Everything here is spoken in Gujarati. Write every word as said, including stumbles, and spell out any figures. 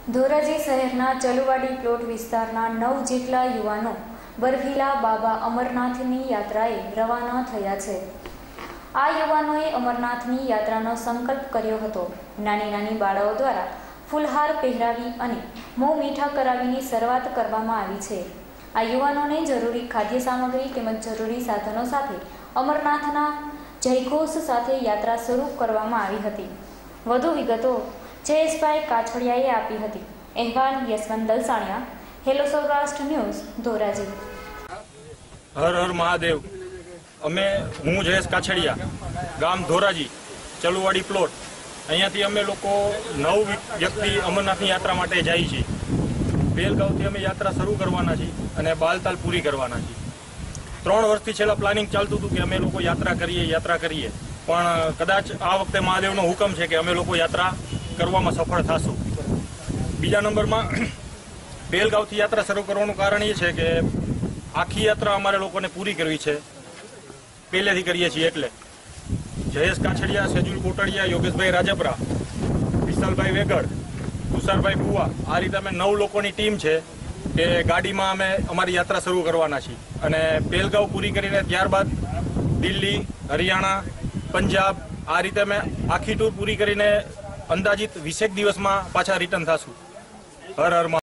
ધોરાજી શહેરના ચલુવાડી પ્લોટ વિસ્તારના નવ જેટલા યુવાનો બરફીલા બાબા અમરનાથની યાત્રાએ રવાના થયા છે। આ યુવાનોએ અમરનાથની યાત્રાનો સંકલ્પ કર્યો હતો। નાની નાની બાળાઓ દ્વારા ફૂલહાર પહેરાવી અને મોં મીઠા કરાવીને શરૂઆત કરવામાં આવી છે। આ યુવાનોને જરૂરી ખાદ્ય સામગ્રી તેમજ જરૂરી સાધનો સાથે અમરનાથના જયઘોષ સાથે યાત્રા શરૂ કરવામાં આવી હતી। વધુ વિગતો જયેશભાઈ કાછડિયાએ આપી હતી। અહેવાલ યશવંત દલસાણિયા, હેલો સૌરાષ્ટ્ર ન્યૂઝ, ધોરાજી। હર હર મહાદેવ। અમે હું જયેશ કાછડિયા, ગામ ધોરાજી, ચલુવાડી પ્લોટ। અહીંયાથી અમે લોકો નવ વ્યક્તિ અમરનાથની યાત્રા માટે જઈએ છીએ। બેલગાંવથી અમે યાત્રા શરૂ કરવાના છીએ અને બાલતાલ પૂરી કરવાના છીએ। ત્રણ વર્ષથી છેલ્લા પ્લાનિંગ ચાલતું હતું કે અમે લોકો યાત્રા કરીએ યાત્રા કરીએ પણ કદાચ આ વખતે મહાદેવનો હુકમ છે કે અમે લોકો યાત્રા કરવામાં સફળ થશું। બીજા નંબરમાં બેલગાંવથી યાત્રા શરૂ કરવાનું કારણ એ છે કે આખી યાત્રા અમારે લોકોને પૂરી કરવી છે, પહેલેથી કરીએ છીએ। એટલે જયેશ કાછડિયા, સેજુલ કોટડિયા, યોગેશભાઈ રાજપરા, વિશાલભાઈ વેગડ, તુષારભાઈ બુવા, આ રીતે અમે નવ લોકોની ટીમ છે કે ગાડીમાં અમે અમારી યાત્રા શરૂ કરવાના છીએ અને બેલગાંવ પૂરી કરીને ત્યારબાદ દિલ્હી, હરિયાણા, પંજાબ, આ રીતે અમે આખી ટૂર પૂરી કરીને અંદાજિત વીસેક દિવસમાં પાછા રિટર્ન થશું। હર હર